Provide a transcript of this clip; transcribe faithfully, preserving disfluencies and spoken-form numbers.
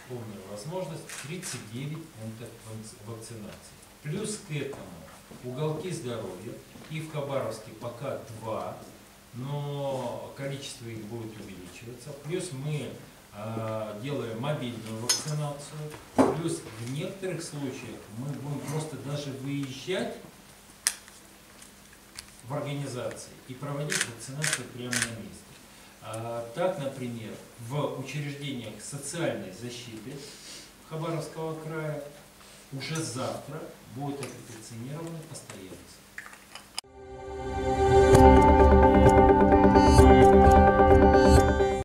исполнили возможность тридцать девять пунктов вакцинации. Плюс к этому уголки здоровья, и в Хабаровске пока два, но количество их будет увеличиваться. Плюс мы э, делаем мобильную вакцинацию. Плюс в некоторых случаях мы будем просто даже выезжать в организации и проводить вакцинацию прямо на месте. А, так, например, в учреждениях социальной защиты Хабаровского края уже завтра будет опубликованы постоянцы.